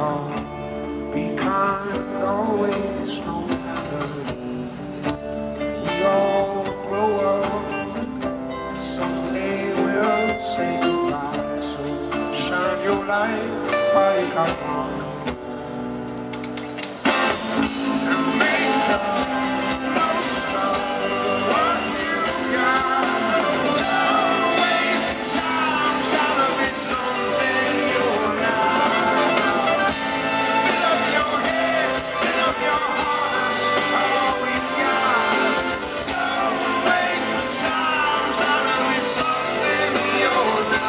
home. Be kind always, no matter. We all grow up. Someday we'll say goodbye. So shine your light while you got one. And make the most of what you got. Don't waste time trying to be something you're not. Fill up your head, fill up your heart, that's all we got. Don't waste time trying to be something you're not.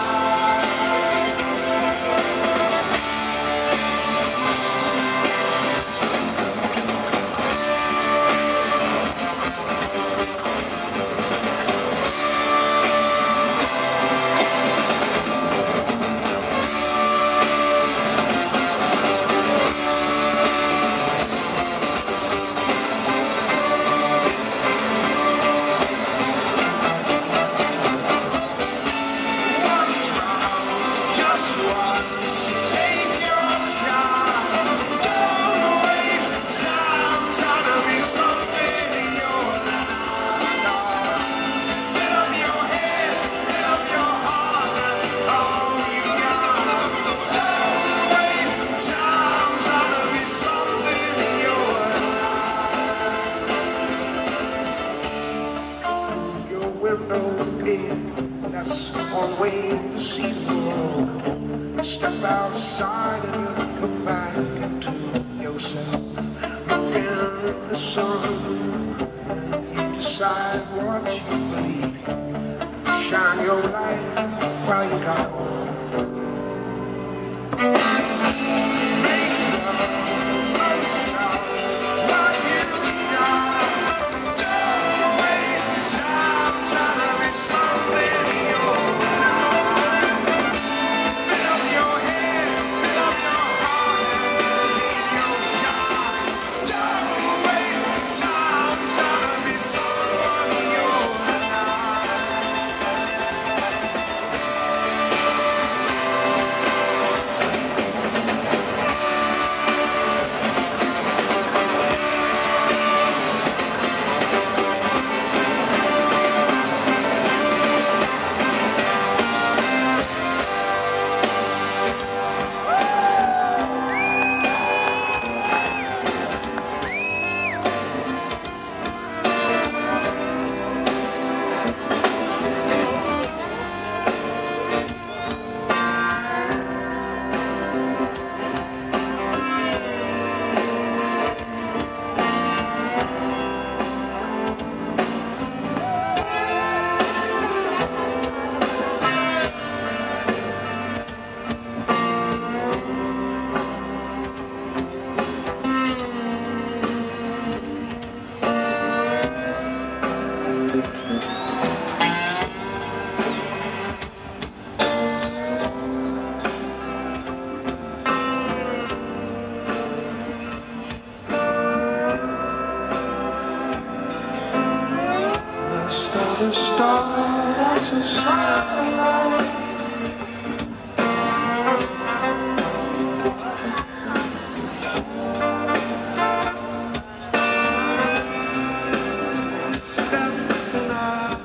Once round, just once, take your shot. Don't waste time trying to be something you're not. Fill up your head, fill up your heart, that's all you got. Don't waste time trying to be something you're not. Through your window here, that's one way to see the world. You step outside and you look back into yourself. Look in the sun and you decide what you believe. Shine your light while you got one. Make the most of what you got. Don't waste time trying to be something you're not. Fill up your head, fill up your heart, take your shot. Don't waste time trying to be someone you're not. Let's start a star, that's a satellite. Step out.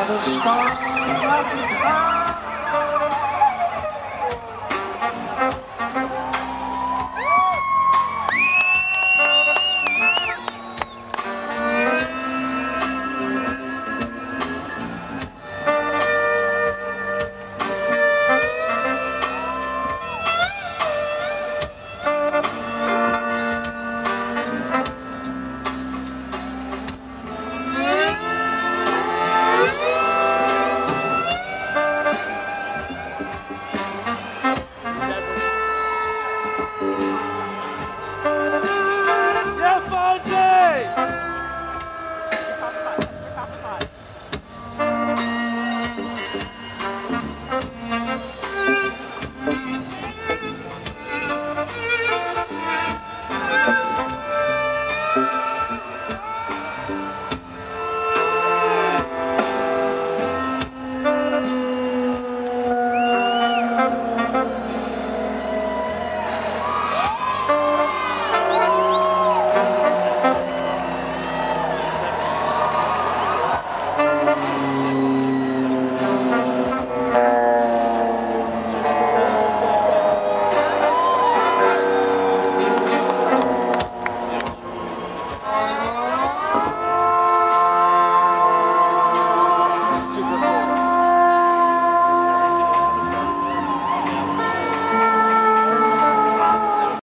the storm, that's a sign.